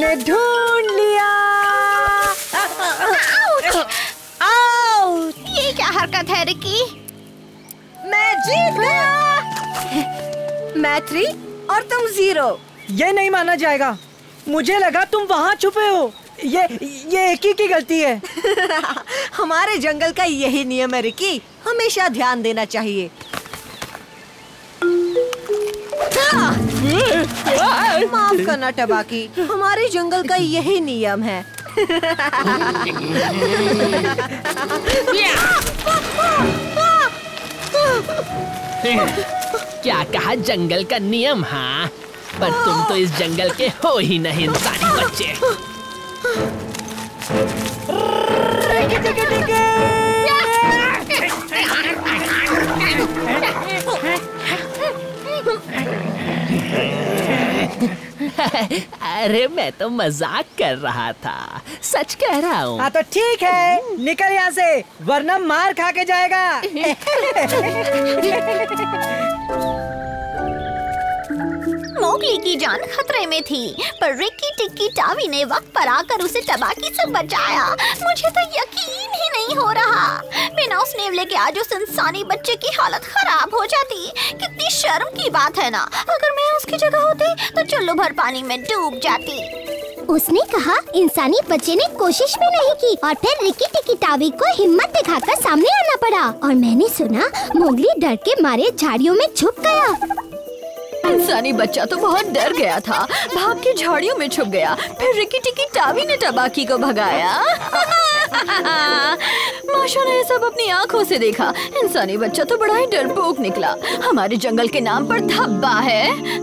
मैंने ढूंढ लिया। ये क्या हरकत है रिकी? मैं जीत गया। मैं 3 और तुम 0। ये नहीं माना जाएगा। मुझे लगा तुम वहाँ छुपे हो। ये एक ही की गलती है। हमारे जंगल का यही नियम है रिकी, हमेशा ध्यान देना चाहिए। माफ करना टबाकी, हमारे जंगल का यही नियम है। क्या कहा जंगल का नियम? हाँ, पर तुम तो इस जंगल के हो ही नहीं इंसानी बच्चे। अरे मैं तो मजाक कर रहा था, सच कह रहा हूँ। हाँ तो ठीक है, निकल यहाँ से वरना मार खा के जाएगा। मोगली की जान खतरे में थी, पर रिकी टिक्की टावी ने वक्त पर आकर उसे टबाकी से बचाया। मुझे तो यकीन ही नहीं हो रहा। बिना उस नेवले के आज उस इंसानी बच्चे की हालत खराब हो जाती। कितनी शर्म की बात है ना। अगर मैं उसकी जगह होती तो चुल्लू भर पानी में डूब जाती। उसने कहा इंसानी बच्चे ने कोशिश भी नहीं की और फिर रिकी टिकी टावी को हिम्मत दिखाकर सामने आना पड़ा। और मैंने सुना मोगली डर के मारे झाड़ियों में छुप गया। इंसानी बच्चा तो बहुत डर गया था, भाग के झाड़ियों में छुप गया। फिर रिकी टिकी टावी ने टबाकी को भगाया। माशा ने सब अपनी आंखों से देखा। इंसानी बच्चा तो बड़ा ही डरपोक निकला। हमारे जंगल के नाम पर धब्बा है।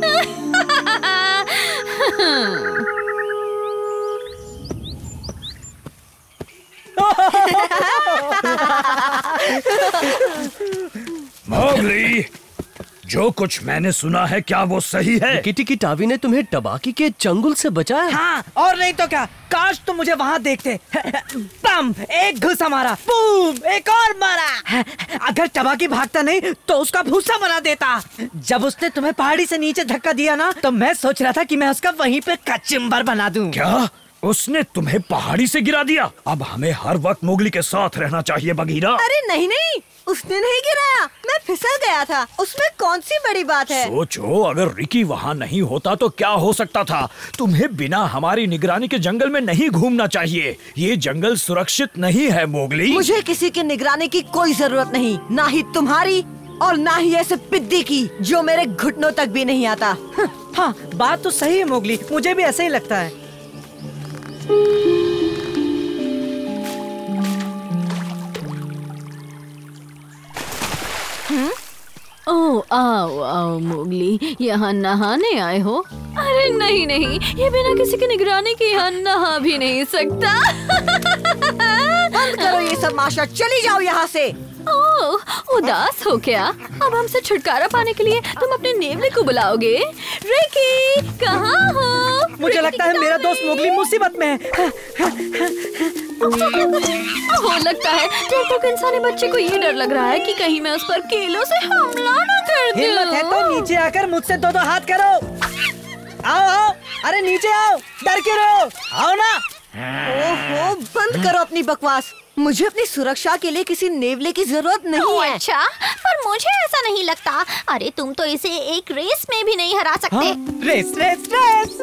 मोगली, जो कुछ मैंने सुना है क्या वो सही है? रिकी टिकी टावी ने तुम्हें टबाकी के चंगुल से बचाया? हाँ, और नहीं तो क्या। काश तुम मुझे वहाँ देखते। बम, एक घुसा मारा, बूम, एक और मारा। अगर टबाकी भागता नहीं तो उसका भूसा बना देता। जब उसने तुम्हें पहाड़ी से नीचे धक्का दिया ना, तो मैं सोच रहा था कि मैं उसका वहीं पे कचुम्बर बना दूं। क्या उसने तुम्हें पहाड़ी से गिरा दिया? अब हमें हर वक्त मोगली के साथ रहना चाहिए बगीरा। अरे नहीं नहीं, उसने नहीं गिराया, मैं फिसल गया था। उसमें कौन सी बड़ी बात है। सोचो, अगर रिकी वहाँ नहीं होता तो क्या हो सकता था। तुम्हें बिना हमारी निगरानी के जंगल में नहीं घूमना चाहिए। ये जंगल सुरक्षित नहीं है मोगली। मुझे किसी की निगरानी की कोई जरूरत नहीं, ना ही तुम्हारी और ना ही ऐसे पिद्दी की जो मेरे घुटनों तक भी नहीं आता। हाँ, बात तो सही है मोगली, मुझे भी ऐसा ही लगता है। ओह, आओ आओ मोगली, यहाँ नहाने आए हो? अरे नहीं नहीं, ये बिना किसी की निगरानी के यहाँ नहा भी नहीं सकता। बंद करो ये सब माशा, चली जाओ यहाँ से। ओह, उदास हो क्या? अब हमसे छुटकारा पाने के लिए तुम अपने नेवले को बुलाओगे? रिकी, कहाँ हो? मुझे लगता है मेरा दोस्त मोगली मुसीबत में है। हो लगता है टिकटॉक इंसानी बच्चे को ये डर लग रहा है कि कहीं मैं उस पर कीलों से हमला न कर दूं। हिम्मत है तो नीचे आकर मुझसे दो हाथ करो। आओ आओ, अरे नीचे आओ, डर क्यों रहे हो? आओ ना। ओहो, बंद करो अपनी बकवास। मुझे अपनी सुरक्षा के लिए किसी नेवले की जरूरत नहीं है। अच्छा, पर मुझे ऐसा नहीं लगता। अरे तुम तो इसे एक रेस में भी नहीं हरा सकते। हाँ? Race race race.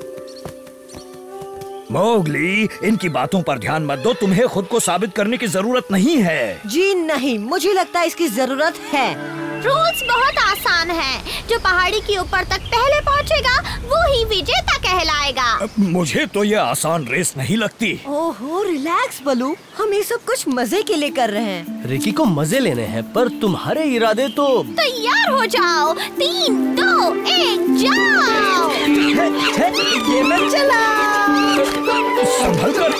मोगली, इनकी बातों पर ध्यान मत दो। तुम्हें खुद को साबित करने की जरूरत नहीं है। जी नहीं, मुझे लगता है इसकी जरूरत है। रूल्स बहुत आसान हैं। जो पहाड़ी के ऊपर तक पहले पहुंचेगा वो ही विजेता कहलाएगा। मुझे तो ये आसान रेस नहीं लगती। ओहो, रिलैक्स बलू, हम ये सब कुछ मजे के लिए कर रहे हैं। रिकी को मजे लेने हैं, पर तुम्हारे इरादे तो। तैयार हो जाओ, 3, 2, 1 जाओ। ये मैं चला। संभल कर।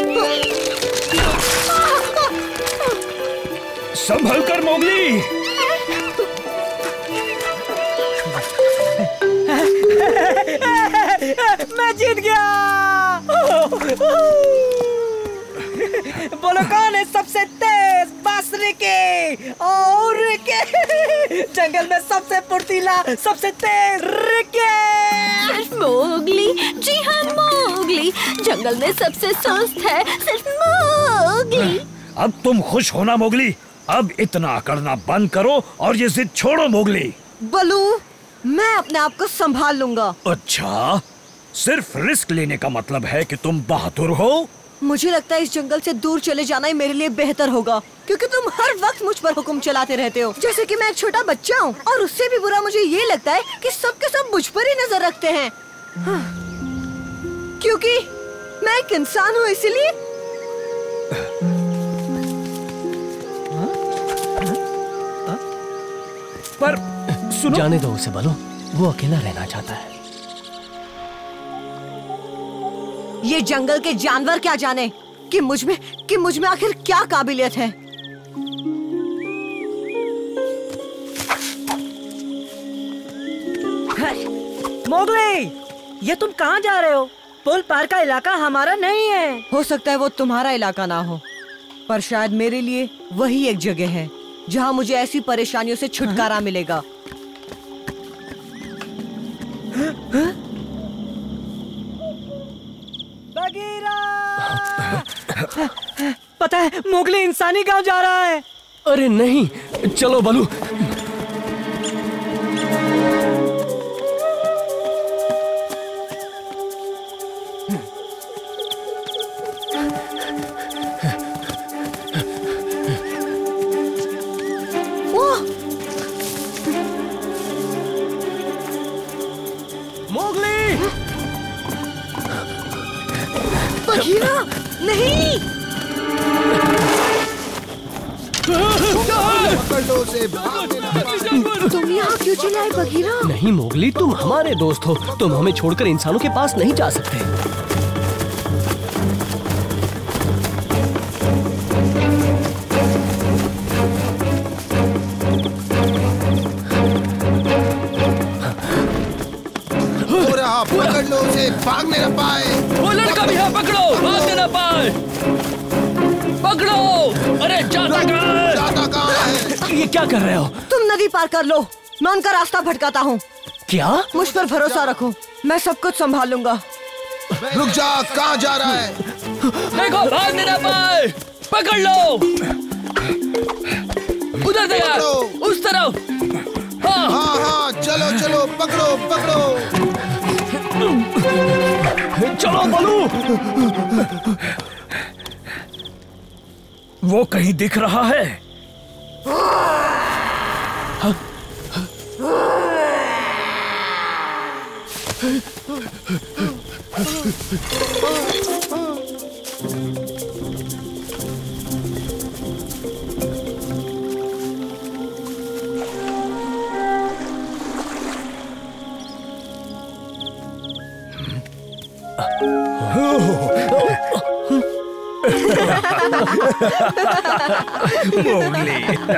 संभल कर मोगली। मैं जीत गया। बोलो कौन है सबसे तेज? बस रिकी। और रिकी जंगल में सबसे फुर्तीला, सबसे तेज रिकी। सिर्फ मोगली, जी हाँ मोगली, जंगल में सबसे सुस्त है सिर्फ मोगली। अब तुम खुश हो ना मोगली? अब इतना करना बंद करो और ये जिद छोड़ो मोगली। बलू, मैं अपने आप को संभाल लूंगा। अच्छा, सिर्फ रिस्क लेने का मतलब है कि तुम बहादुर हो? मुझे लगता है इस जंगल से दूर चले जाना ही मेरे लिए बेहतर होगा, क्योंकि तुम हर वक्त मुझ पर हुक्म चलाते रहते हो, जैसे कि मैं एक छोटा बच्चा हूँ। और उससे भी बुरा मुझे ये लगता है कि सबके सब मुझ पर ही नजर रखते हैं। हाँ। क्योंकि मैं एक इंसान हूँ, इसलिए। पर सुनो, जाने दो उसे बलो, वो अकेला रहना चाहता है। ये जंगल के जानवर क्या जाने कि मुझ में आखिर क्या काबिलियत है। मोगली, ये तुम कहाँ जा रहे हो? पुल पार का इलाका हमारा नहीं है। हो सकता है वो तुम्हारा इलाका ना हो, पर शायद मेरे लिए वही एक जगह है जहाँ मुझे ऐसी परेशानियों से छुटकारा मिलेगा। पता है, मोगली इंसानी गांव जा रहा है। अरे नहीं, चलो बलू। मोगली! बघीरा, नहीं! तुम यहाँ क्यों चिल्लाए बघीरा? नहीं मोगली, तुम हमारे दोस्त हो, तुम हमें छोड़कर इंसानों के पास नहीं जा सकते। पकड़ लो उसे, भागने न पाए। वो लड़का भी है, पकड़ो, भागने न पाए। पकड़ो। अरे जाता कहाँ है? ये क्या कर रहे हो? तुम नदी पार कर लो, मैं उनका रास्ता भटकाता हूँ। क्या? मुझ पर भरोसा रखो, मैं सब कुछ संभाल लूंगा। रुक जा, कहाँ जा रहा है? देखो, भागने न पाए। पकड़ लो। उधर से यार, उस तरफ। हाँ हाँ, चलो चलो, पकड़ो पकड़ो। चलो बलू। वो कहीं दिख रहा है? मोगली।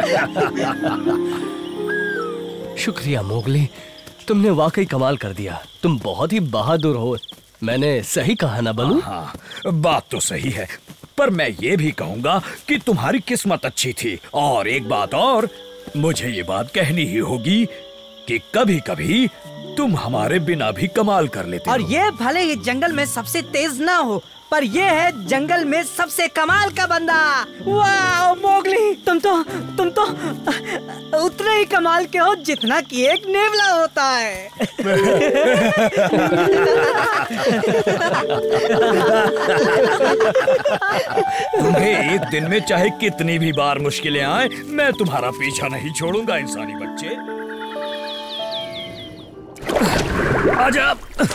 शुक्रिया मोगली, तुमने वाकई कमाल कर दिया। तुम बहुत ही बहादुर हो। मैंने सही कहा ना बलू? हाँ, बात तो सही है, पर मैं ये भी कहूँगा कि तुम्हारी किस्मत अच्छी थी। और एक बात और, मुझे ये बात कहनी ही होगी कि कभी कभी तुम हमारे बिना भी कमाल कर लेते और हो। ये भले ही जंगल में सबसे तेज ना हो, पर ये है जंगल में सबसे कमाल का बंदा। वाह मोगली, तुम तो उतने ही कमाल के हो जितना कि एक नेवला होता है। तुम्हें एक दिन में चाहे कितनी भी बार मुश्किलें आए, मैं तुम्हारा पीछा नहीं छोड़ूंगा इंसानी बच्चे। आजा।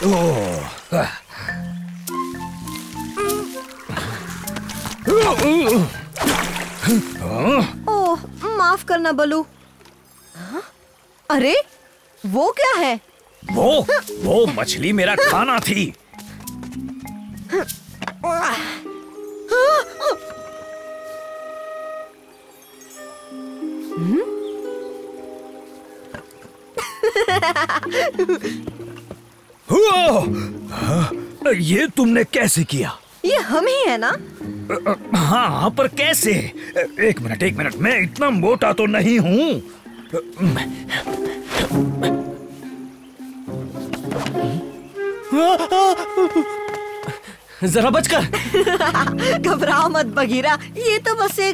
ओह, माफ करना बलू। हाँ? अरे वो क्या है? वो मछली मेरा खाना थी। ये तुमने कैसे किया? ये हम ही है ना? हाँ, पर कैसे? एक मिनट, मैं इतना मोटा तो नहीं हूँ। जरा बचकर। घबराओ मत बगीरा, ये तो बस एक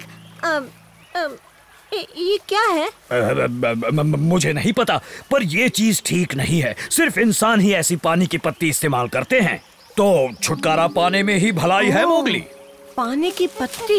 ये क्या है? मुझे नहीं पता, पर ये चीज ठीक नहीं है। सिर्फ इंसान ही ऐसी पानी की पत्ती इस्तेमाल करते हैं, तो छुटकारा पाने में ही भलाई है मोगली। पानी की पत्ती?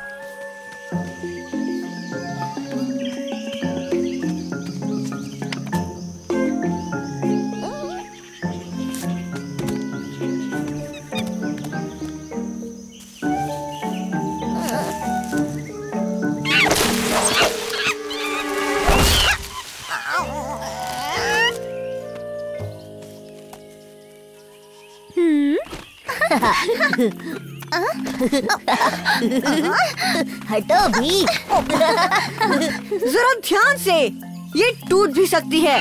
हटो भी। जरा ध्यान से, ये टूट भी सकती है।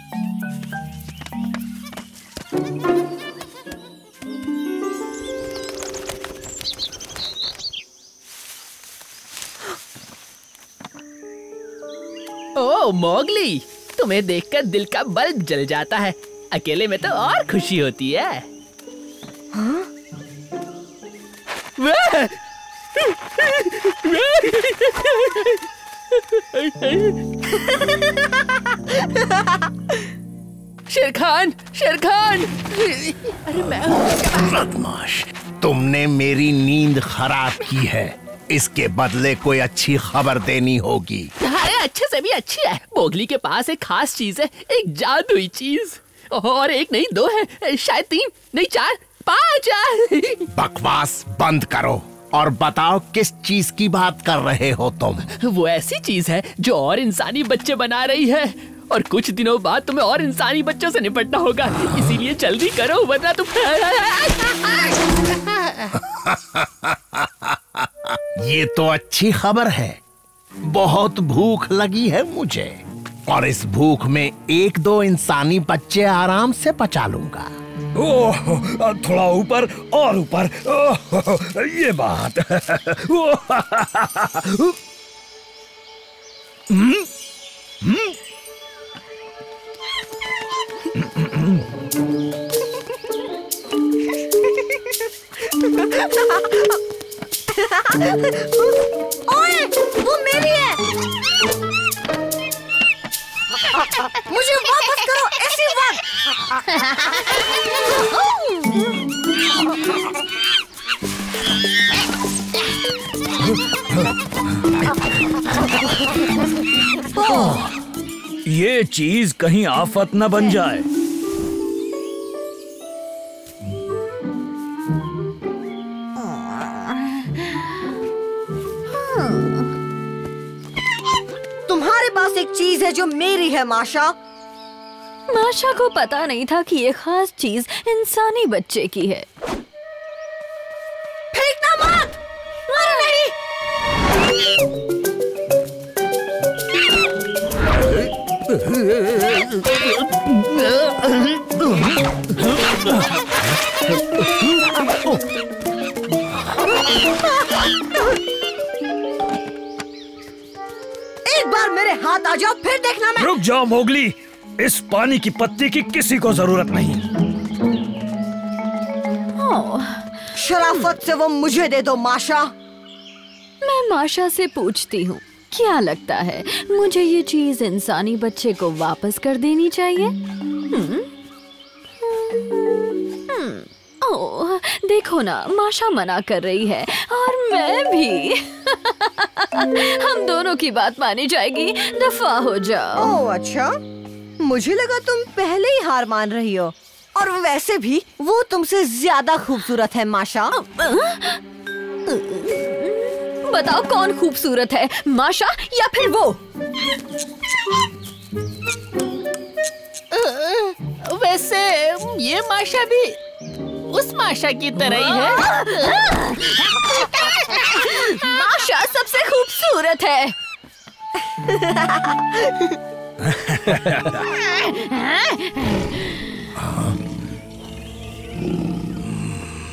ओ मोगली, तुम्हें देखकर दिल का बल्ब जल जाता है। अकेले में तो और खुशी होती है। हाँ? शेरखान, शेरखान! अरे मैं बदमाश, तुमने मेरी नींद खराब की है। इसके बदले कोई अच्छी खबर देनी होगी। अरे अच्छे से भी अच्छी है। मोगली के पास एक खास चीज है, एक जादुई चीज। और एक नहीं, दो है, शायद 3 नहीं 4 5। बकवास बंद करो और बताओ किस चीज की बात कर रहे हो तुम? वो ऐसी चीज है जो और इंसानी बच्चे बना रही है, और कुछ दिनों बाद तुम्हें और इंसानी बच्चों से निपटना होगा। इसीलिए जल्दी करो, वरना तुम ये तो अच्छी खबर है। बहुत भूख लगी है मुझे, और इस भूख में 1-2 इंसानी बच्चे आराम से पचा लूंगा। ओह, थोड़ा ऊपर और ऊपर। ओह, ये बात। ओए, वो मेरी है। मुझे वापस करो इसी वक्त। ये चीज कहीं आफत न बन जाए। तुम्हारे पास एक चीज है जो मेरी है माशा। माशा को पता नहीं था कि ये खास चीज इंसानी बच्चे की है। फेंकना मत। अरे नहीं। एक बार मेरे हाथ आ जाओ, फिर देखना। मैं रुक जाओ मोगली, इस पानी की पत्ती की किसी को जरूरत नहीं। शराफत से वो मुझे दे दो माशा। मैं माशा से पूछती हूँ, क्या लगता है मुझे ये चीज इंसानी बच्चे को वापस कर देनी चाहिए? ओह, देखो ना, माशा मना कर रही है और मैं भी। हम दोनों की बात मानी जाएगी, दफा हो जाओ। ओह अच्छा, मुझे लगा तुम पहले ही हार मान रही हो। और वैसे भी वो तुमसे ज्यादा खूबसूरत है माशा। बताओ कौन खूबसूरत है, माशा या फिर वो? वैसे ये माशा भी उस माशा की तरह ही है। माशा सबसे खूबसूरत है।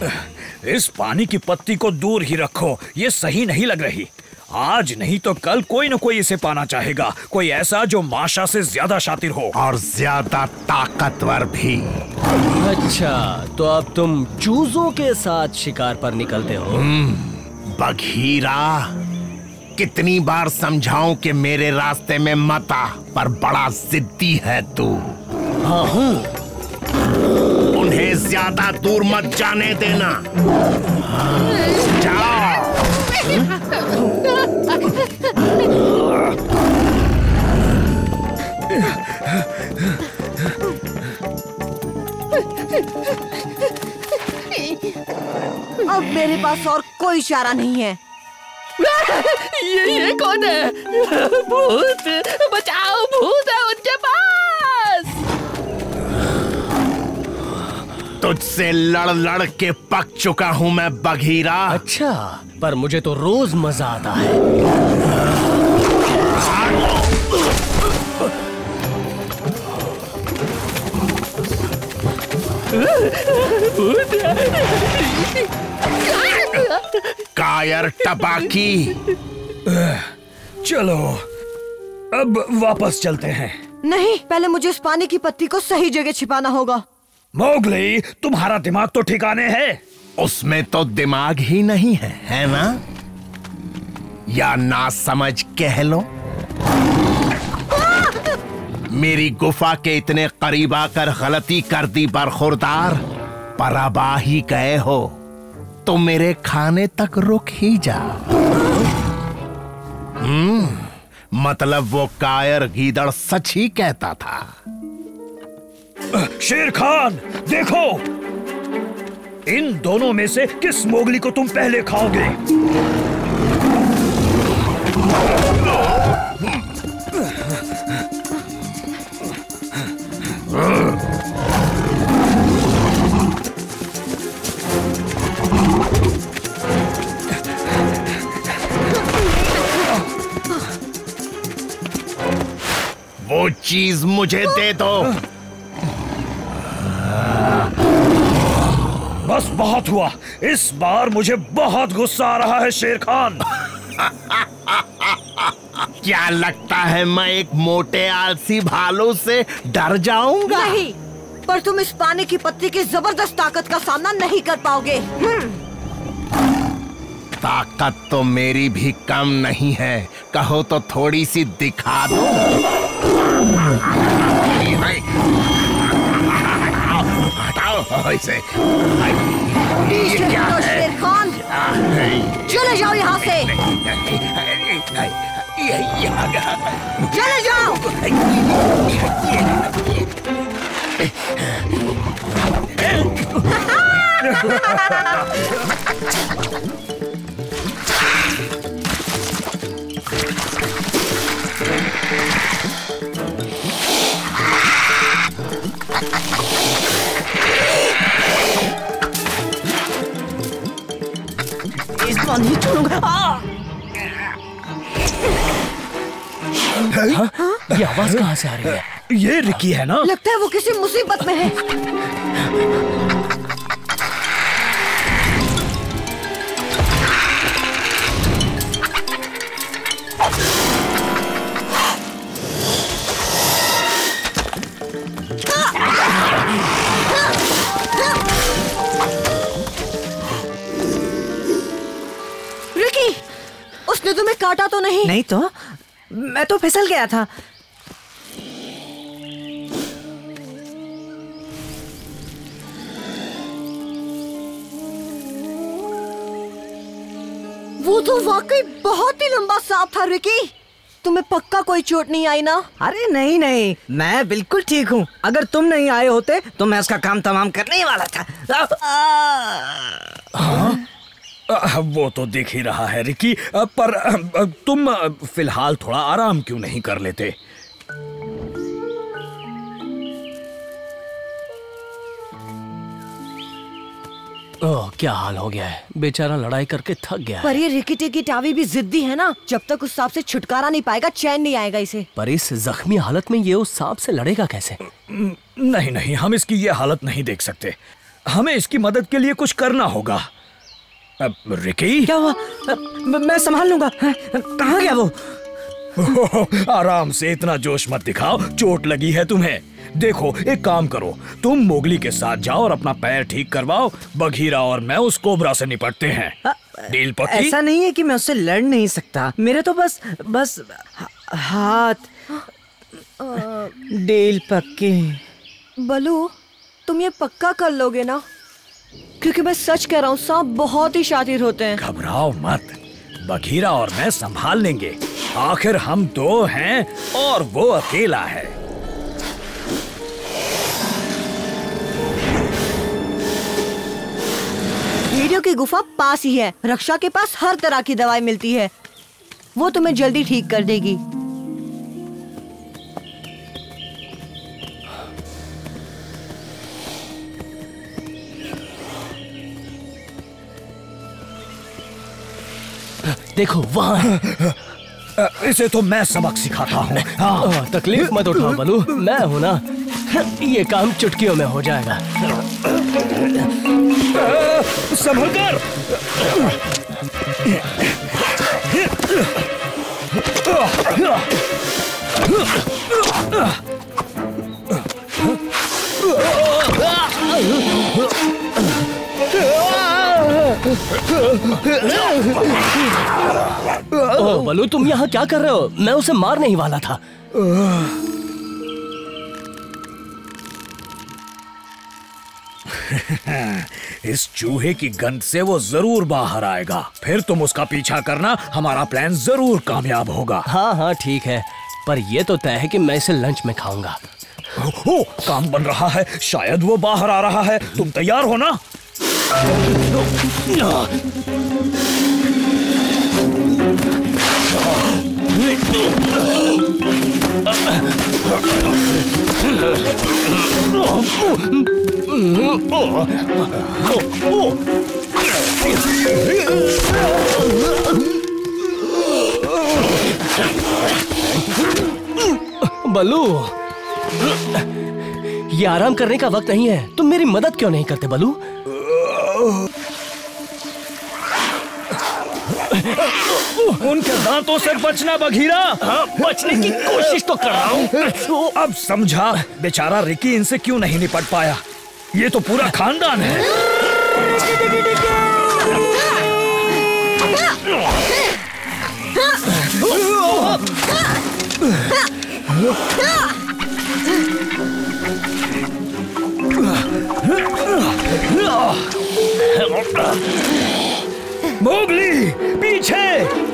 इस पानी की पत्ती को दूर ही रखो, ये सही नहीं लग रही। आज नहीं तो कल कोई न कोई इसे पाना चाहेगा, कोई ऐसा जो माशा से ज्यादा शातिर हो और ज्यादा ताकतवर भी। अच्छा, तो अब तुम चूजों के साथ शिकार पर निकलते हो? बघीरा, कितनी बार समझाऊं कि मेरे रास्ते में मत आ, पर बड़ा जिद्दी है तू। हाँ हूँ। उन्हें ज्यादा दूर मत जाने देना। जाओ। अब मेरे पास और कोई चारा नहीं है। ये कौन है? भूत! बचाओ, भूत है उनके पास। तुझसे लड़ लड़ के पक चुका हूं मैं बघीरा। अच्छा, पर मुझे तो रोज मजा आता है। कायर टबाकी। चलो अब वापस चलते हैं। नहीं, पहले मुझे इस पानी की पत्ती को सही जगह छिपाना होगा। मोगली, तुम्हारा दिमाग तो ठिकाने है? उसमें तो दिमाग ही नहीं है ना? या ना समझ कह लो। मेरी गुफा के इतने करीब आकर गलती कर दी बरखुरदार, पर अब आ ही गए हो तो मेरे खाने तक रुक ही जा। मतलब वो कायर गीदड़ सच ही कहता था। शेर खान, देखो, इन दोनों में से किस मोगली को तुम पहले खाओगे? वो चीज मुझे दे दो। बस बहुत हुआ, इस बार मुझे बहुत गुस्सा आ रहा है शेर खान। क्या लगता है मैं एक मोटे आलसी भालू से डर जाऊंगा? नहीं, पर तुम इस पानी की पत्ती की जबरदस्त ताकत का सामना नहीं कर पाओगे। ताकत तो मेरी भी कम नहीं है, कहो तो थोड़ी सी दिखा दो। हटाओ इसे। ये क्या है? शेर खान, चले जाओ यहाँ से। चले जाओ। इसको नहीं छोड़ूंगा। ये आवाज कहाँ से आ रही है? ये रिकी है ना? लगता है वो किसी मुसीबत में है। रिकी, उसने तुम्हें काटा तो नहीं? नहीं तो, मैं तो फिसल गया था। वो तो वाकई बहुत ही लंबा सांप था रिकी। तुम्हें पक्का कोई चोट नहीं आई ना? अरे नहीं नहीं, मैं बिल्कुल ठीक हूँ। अगर तुम नहीं आए होते तो मैं उसका काम तमाम करने ही वाला था। वो तो दिख ही रहा है रिकी, पर तुम फिलहाल थोड़ा आराम क्यों नहीं कर लेते? ओह, क्या हाल हो गया है, बेचारा लड़ाई करके थक गया है। पर ये रिकी टिकी टावी भी जिद्दी है ना, जब तक उस सांप से छुटकारा नहीं पाएगा चैन नहीं आएगा इसे। पर इस जख्मी हालत में ये उस सांप से लड़ेगा कैसे? नहीं नहीं, हम इसकी ये हालत नहीं देख सकते। हमें इसकी मदद के लिए कुछ करना होगा। रिकी, क्या हुआ? मैं संभाल लूंगा। कहाँ गया वो? आराम से, इतना जोश मत दिखाओ, चोट लगी है तुम्हें। देखो, एक काम करो, तुम मोगली के साथ जाओ और अपना पैर ठीक करवाओ। बघीरा और मैं उस कोबरा से निपटते हैं। डील पक्की? ऐसा नहीं है कि मैं उससे लड़ नहीं सकता, मेरे तो बस हाथ। डील पक्की। बलू, तुम ये पक्का कर लोगे ना? क्योंकि मैं सच कह रहा हूँ, सांप बहुत ही शातिर होते हैं। घबराओ मत, बघीरा और मैं संभाल लेंगे। आखिर हम दो हैं और वो अकेला है। भेड़ियों की गुफा पास ही है। रक्षा के पास हर तरह की दवाई मिलती है, वो तुम्हें जल्दी ठीक कर देगी। देखो वहाँ है। इसे तो मैं सबक सिखाता हूँ। हाँ। तकलीफ मत उठाओ बलू, मैं हूँ ना, ये काम चुटकियों में हो जाएगा। संभल कर। ओह बलू, तुम यहाँ क्या कर रहे हो? मैं उसे मारने ही वाला था। इस चूहे की गंध से वो जरूर बाहर आएगा। फिर तुम उसका पीछा करना, हमारा प्लान जरूर कामयाब होगा। हाँ हाँ ठीक है, पर ये तो तय है कि मैं इसे लंच में खाऊंगा। ओ, काम बन रहा है, शायद वो बाहर आ रहा है। तुम तैयार हो ना? बलू, ये आराम करने का वक्त नहीं है। तुम मेरी मदद क्यों नहीं करते बलू? उनके दांतों से बचना बघीरा। हाँ, बचने की कोशिश तो कर रहा हूँ। अब समझा बेचारा रिकी इनसे क्यों नहीं निपट पाया। ये तो पूरा खानदान है। मोगली, पीछे।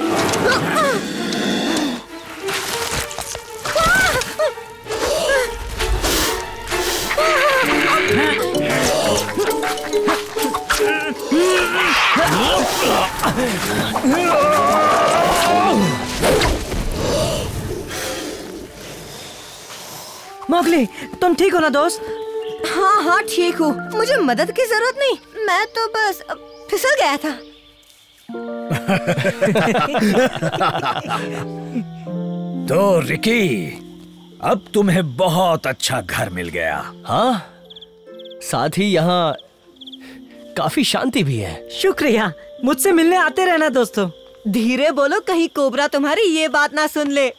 मोगली, तुम ठीक हो ना दोस्त? हाँ हाँ ठीक हूँ, मुझे मदद की जरूरत नहीं, मैं तो बस फिसल गया था। तो रिकी, अब तुम्हें बहुत अच्छा घर मिल गया। हाँ, साथ ही यहाँ काफी शांति भी है। शुक्रिया, मुझसे मिलने आते रहना दोस्तों। धीरे बोलो, कहीं कोबरा तुम्हारी ये बात ना सुन ले।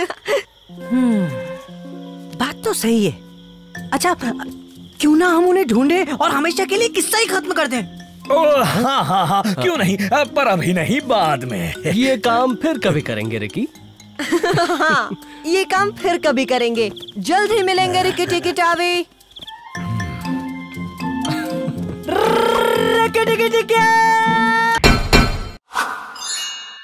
बात तो सही है। अच्छा, क्यों ना हम उन्हें ढूंढे और हमेशा के लिए किस्सा ही खत्म कर दें। ओह हाँ हाँ हाँ, क्यों नहीं, पर अभी नहीं, बाद में। ये काम फिर कभी करेंगे रिकी। हाँ, ये काम फिर कभी करेंगे। जल्द ही मिलेंगे रिकी टिकी टावी। रिकी टिकी टिकी।